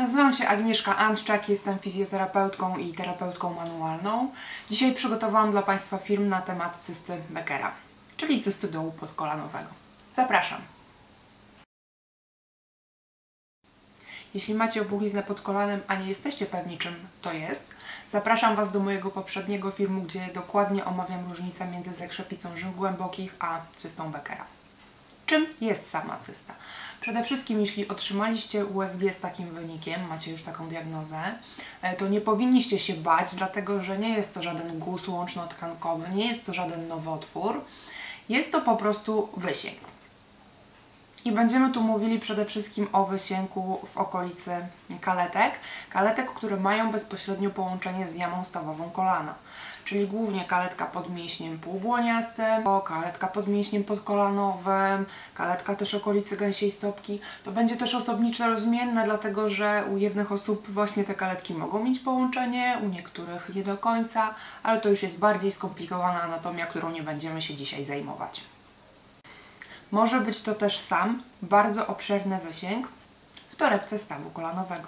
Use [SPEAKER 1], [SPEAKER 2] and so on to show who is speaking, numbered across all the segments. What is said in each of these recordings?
[SPEAKER 1] Nazywam się Agnieszka Anszczak, jestem fizjoterapeutką i terapeutką manualną. Dzisiaj przygotowałam dla Państwa film na temat cysty Beckera, czyli cysty dołu podkolanowego. Zapraszam! Jeśli macie opuchlizny pod kolanem, a nie jesteście pewni, czym to jest, zapraszam Was do mojego poprzedniego filmu, gdzie dokładnie omawiam różnicę między zakrzepicą żył głębokich a cystą Beckera. Czym jest sama cysta? Przede wszystkim, jeśli otrzymaliście USG z takim wynikiem, macie już taką diagnozę, to nie powinniście się bać, dlatego że nie jest to żaden guz łączno-tkankowy, nie jest to żaden nowotwór, jest to po prostu wysięg. I będziemy tu mówili przede wszystkim o wysięku w okolicy kaletek, które mają bezpośrednio połączenie z jamą stawową kolana. Czyli głównie kaletka pod mięśniem półbłoniastym, kaletka pod mięśniem podkolanowym, kaletka też okolicy gęsiej stopki. To będzie też osobnicze rozmienne, dlatego że u jednych osób właśnie te kaletki mogą mieć połączenie, u niektórych nie do końca, ale to już jest bardziej skomplikowana anatomia, którą nie będziemy się dzisiaj zajmować. Może być to też sam, bardzo obszerny wysięg w torebce stawu kolanowego.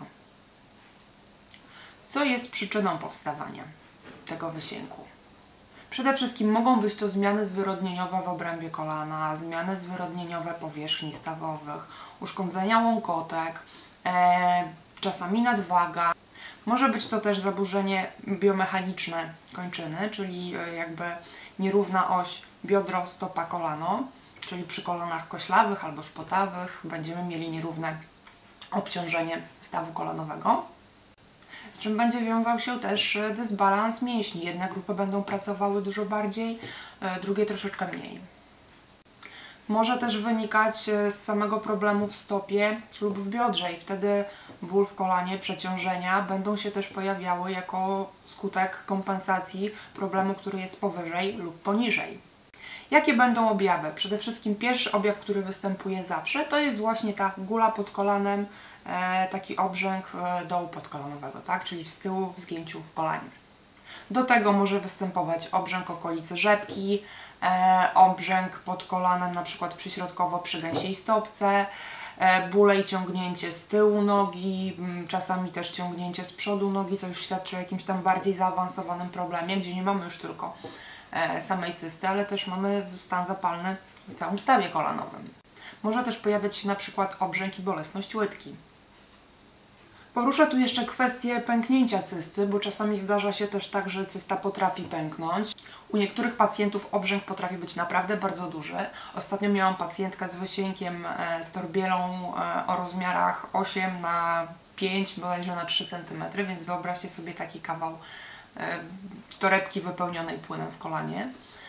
[SPEAKER 1] Co jest przyczyną powstawania tego wysięku? Przede wszystkim mogą być to zmiany zwyrodnieniowe w obrębie kolana, zmiany zwyrodnieniowe powierzchni stawowych, uszkodzenia łąkotek, czasami nadwaga. Może być to też zaburzenie biomechaniczne kończyny, czyli jakby nierówna oś biodro, stopa, kolano, czyli przy kolanach koślawych albo szpotawych będziemy mieli nierówne obciążenie stawu kolanowego, z czym będzie wiązał się też dysbalans mięśni. Jedne grupy będą pracowały dużo bardziej, drugie troszeczkę mniej. Może też wynikać z samego problemu w stopie lub w biodrze i wtedy ból w kolanie, przeciążenia będą się też pojawiały jako skutek kompensacji problemu, który jest powyżej lub poniżej. Jakie będą objawy? Przede wszystkim pierwszy objaw, który występuje zawsze, to jest właśnie ta gula pod kolanem, taki obrzęk dołu podkolanowego, tak? Czyli z tyłu w zgięciu w kolanie. Do tego może występować obrzęk okolicy rzepki, obrzęk pod kolanem, na przykład przyśrodkowo przy gęsiej stopce, bóle i ciągnięcie z tyłu nogi, czasami też ciągnięcie z przodu nogi, co już świadczy o jakimś tam bardziej zaawansowanym problemie, gdzie nie mamy już tylko samej cysty, ale też mamy stan zapalny w całym stawie kolanowym. Może też pojawiać się na przykład obrzęk i bolesność łydki. Poruszę tu jeszcze kwestię pęknięcia cysty, bo czasami zdarza się też tak, że cysta potrafi pęknąć. U niektórych pacjentów obrzęk potrafi być naprawdę bardzo duży. Ostatnio miałam pacjentkę z wysiękiem z torbielą o rozmiarach 8 na 5, bodajże na 3 cm, więc wyobraźcie sobie taki kawał torebki wypełnionej płynem w kolanie.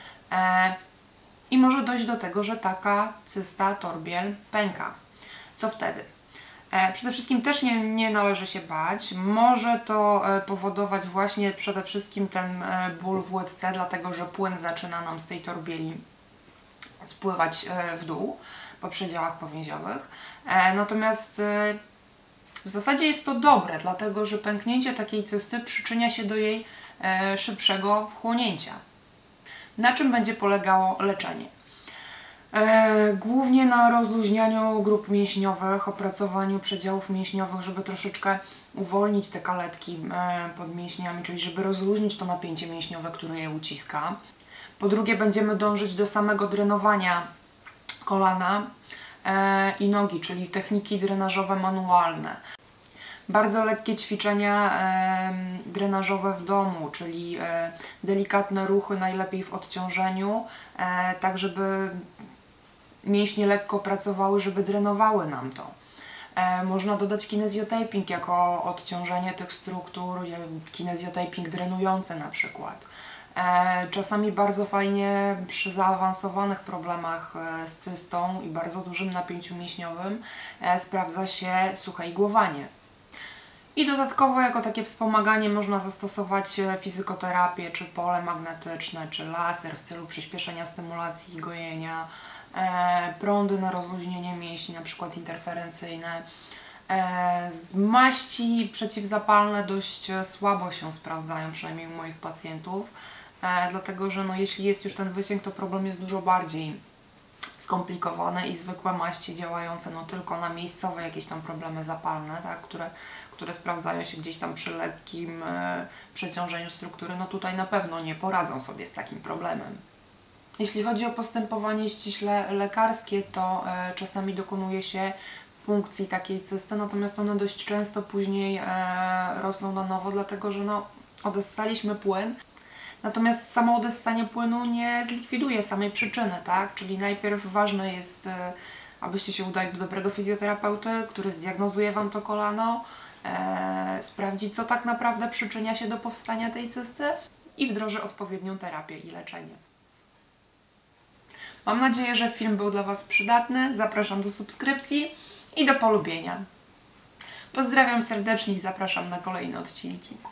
[SPEAKER 1] I może dojść do tego, że taka cysta, torbiel pęka. Co wtedy? Przede wszystkim też nie należy się bać. Może to powodować właśnie przede wszystkim ten ból w łydce, dlatego że płyn zaczyna nam z tej torbieli spływać w dół po przedziałach powięziowych. Natomiast w zasadzie jest to dobre, dlatego że pęknięcie takiej cysty przyczynia się do jej szybszego wchłonięcia. Na czym będzie polegało leczenie? Głównie na rozluźnianiu grup mięśniowych, opracowaniu przedziałów mięśniowych, żeby troszeczkę uwolnić te kaletki pod mięśniami, czyli żeby rozluźnić to napięcie mięśniowe, które je uciska. Po drugie, będziemy dążyć do samego drenowania kolana i nogi, czyli techniki drenażowe manualne. Bardzo lekkie ćwiczenia drenażowe w domu, czyli delikatne ruchy, najlepiej w odciążeniu, tak żeby mięśnie lekko pracowały, żeby drenowały nam to. Można dodać kinezjotaping jako odciążenie tych struktur, kinezjotaping drenujący na przykład. Czasami bardzo fajnie przy zaawansowanych problemach z cystą i bardzo dużym napięciu mięśniowym sprawdza się suche igłowanie. I dodatkowo jako takie wspomaganie można zastosować fizykoterapię, czy pole magnetyczne, czy laser w celu przyspieszenia stymulacji i gojenia, prądy na rozluźnienie mięśni, na przykład interferencyjne. Maści przeciwzapalne dość słabo się sprawdzają, przynajmniej u moich pacjentów, dlatego że jeśli jest już ten wysięg, to problem jest dużo bardziej skomplikowane i zwykłe maści działające no tylko na miejscowe jakieś tam problemy zapalne, tak, które sprawdzają się gdzieś tam przy lekkim przeciążeniu struktury, no tutaj na pewno nie poradzą sobie z takim problemem. Jeśli chodzi o postępowanie ściśle lekarskie, to czasami dokonuje się punkcji takiej cysty, natomiast one dość często później rosną na nowo, dlatego że no, odessaliśmy płyn. Natomiast samo odessanie płynu nie zlikwiduje samej przyczyny, tak? Czyli najpierw ważne jest, abyście się udali do dobrego fizjoterapeuty, który zdiagnozuje Wam to kolano, sprawdzi, co tak naprawdę przyczynia się do powstania tej cysty i wdroży odpowiednią terapię i leczenie. Mam nadzieję, że film był dla Was przydatny. Zapraszam do subskrypcji i do polubienia. Pozdrawiam serdecznie i zapraszam na kolejne odcinki.